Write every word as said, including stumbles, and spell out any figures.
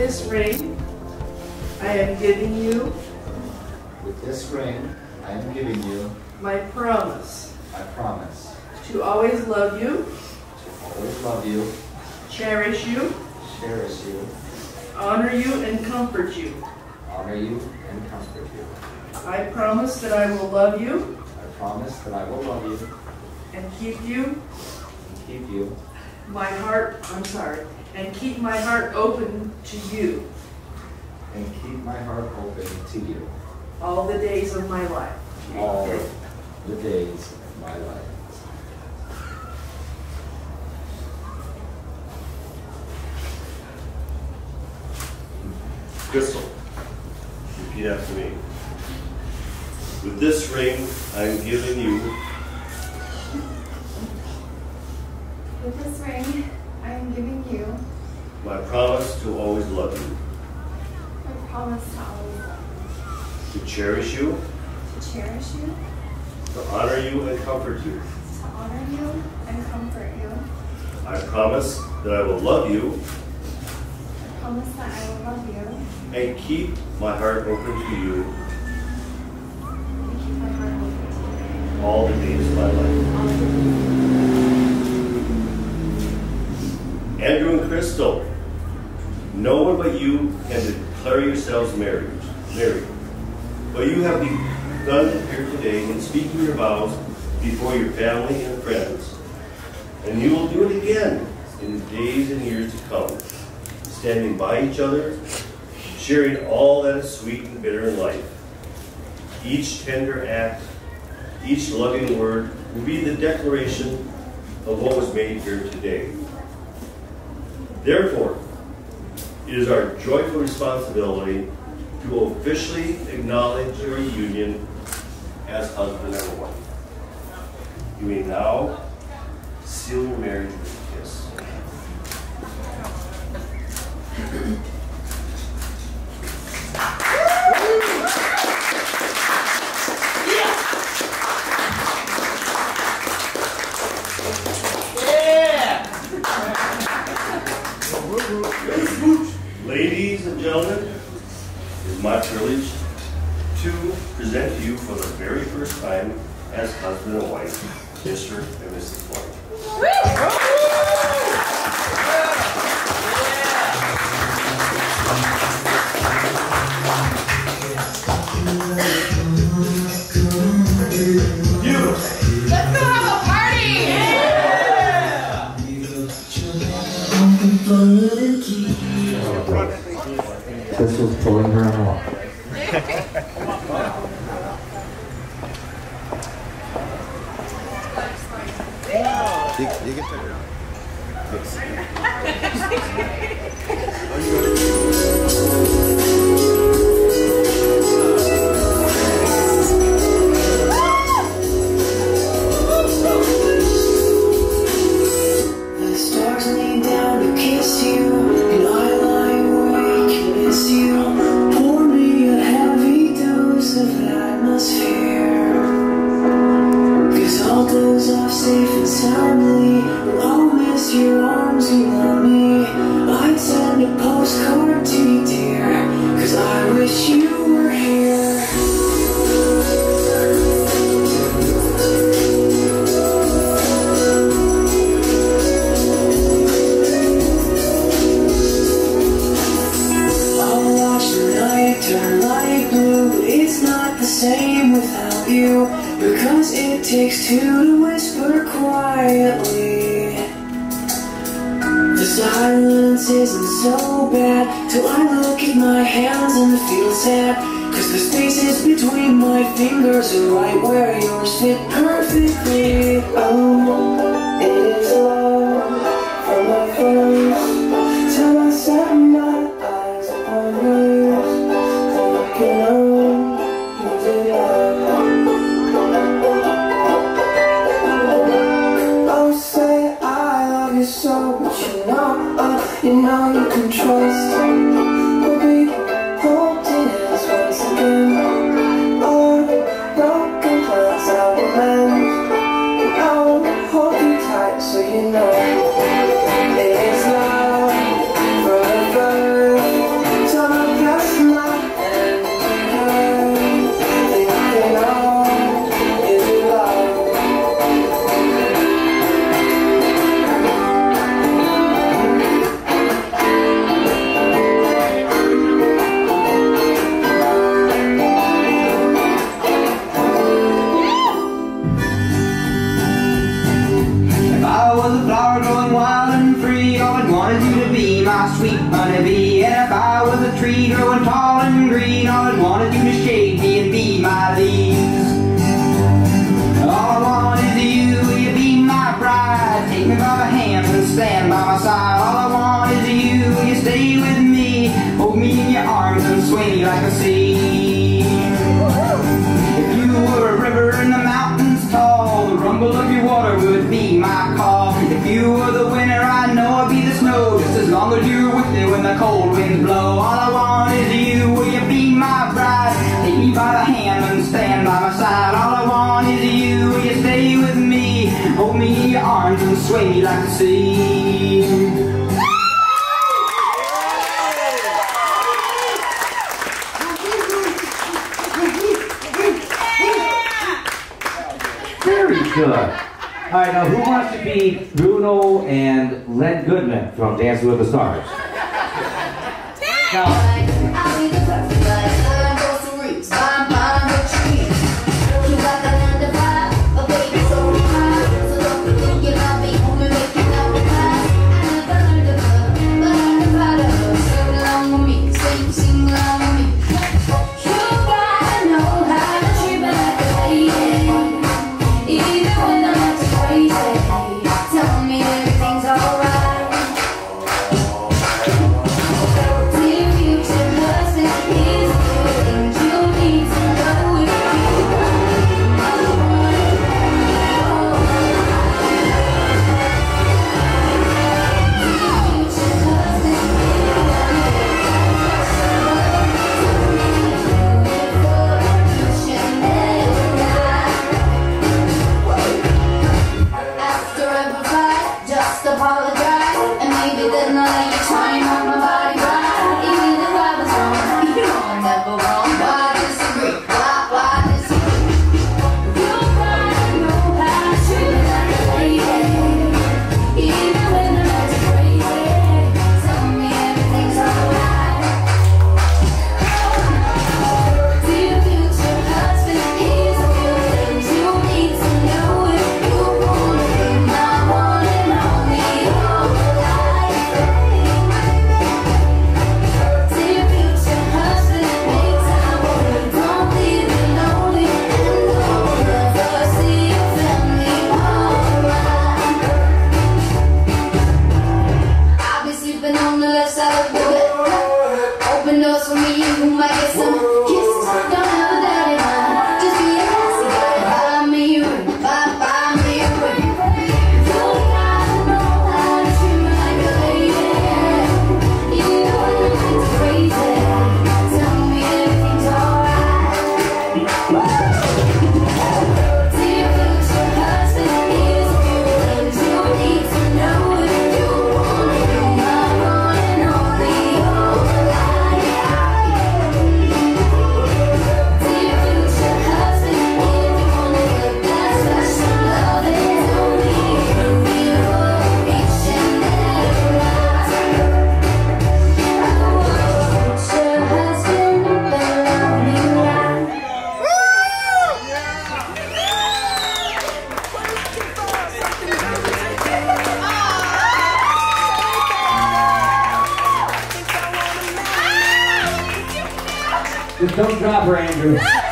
this ring, I am giving you With this ring, I am giving you my promise my promise to always love you, to always love you, cherish you, cherish you, honor you, and comfort you. honor you, and comfort you. I promise that I will love you I promise that I will love you and keep you, and keep you, my heart, I'm sorry, and keep my heart open to you and keep my heart open to you all the days of my life. all the days of my life. Crystal, repeat after me. With this ring, I am giving you With this ring, I am giving you my promise to always love you, my promise to always love to cherish you, you, to cherish you, to honor you and comfort you. to honor you and comfort you. I promise that I will love you I promise that I will love you and keep my heart open to you and keep my heart open to you all the days of my life. all the days. Andrew and Crystal, no one but you can declare yourselves married. married. But you have begun here today in speaking your vows before your family and friends. And you will do it again in the days and years to come, standing by each other, sharing all that is sweet and bitter in life. Each tender act, each loving word will be the declaration of what was made here today. Therefore, it is our joyful responsibility to officially acknowledge your union as husband and wife. You may now seal your marriage with a kiss. Ladies and gentlemen, it is my privilege to present to you for the very first time as husband and wife, Mister and Missus Blank. Beautiful. Let's go have a party! Yeah! Crystal's pulling her along. You, you can turn it on. The stars lean down to kiss you, and I lie awake and miss you. Pour me a heavy dose of atmosphere, 'cause I'll doze off safe and soundly. I'll miss your arms around me. I'd send a postcard to you, dear, 'cause I wish you were here. I'll watch the night turn light blue, but it's not the same without you, because it takes two to whisper quietly. The silence isn't so bad till I look at my hands and feel sad, 'cause the spaces between my fingers are right where yours fit perfectly. Oh, it is love from my first till I set my eyes upon yours. I can use it up. Oh, say I love you so, but you know, uh, you know you can trust. We'll be holding hands once again. All broken plans I will mend. I'll hold you tree growing tall and green. All I wanna do is shade me and be my leaves. All I want is you, will you be my bride? Take me by the hand and stand by my side. All I want is you, will you stay with me? Hold me in your arms and sway me like a sea. If you were a river in the mountains tall, the rumble of your water would be my call. If you were the winter, I know I'd be the snow, just as long as you're with me when the cold winds blow. All I want is you, will you be my bride? Take me by the hand and stand by my side. All I want is you, will you stay with me? Hold me in your arms and sway me like the sea. Very good. All right, now who wants to be Bruno and Len Goodman from Dancing with the Stars? Now, I'll be the perfect life. I go to reach. I'm fine with trees. You got the nine to five, but baby, so do I. So don't be thinking I'll be home and making out with class. I never learned to love, but I can find a love. Sing along with me, sing, sing along with me. You gotta know how to treat me like a lady. Even when I'm not too crazy, tell me everything's alright. Dear future husband, here's a feeling you need to know if you want it. I want it all. Dear future husband, after every fight, just apologize, and maybe then I'll let you trying on my body right. Even if I was wrong, you know I'm never wrong. Why disagree? Why, why disagree? You gotta know how to treat me like a lady. Even when I'm not too crazy, tell me everything's alright. Dear future husband, here's a few things you need to know if you wanna be my one and only all life. Dear future husband, make time for me, don't leave me lonely, and don't ever see your family alright. I'll be sleeping on the left side of the bed. Open doors for me, you might get some kisses. Don't have a daddy mind, just be a classy guy. Buy me a ring, buy, buy me a ring. You gotta know how to treat me like a lady. Even when I'm too crazy, tell me everything's alright. Dear future husband, here's a few things you need to know if you wanna be my one and only all life. Dear future husband, if you wanna get that special love, then tell me you will each and every night. I want future husband who can love me right. just don't drop her, Andrew.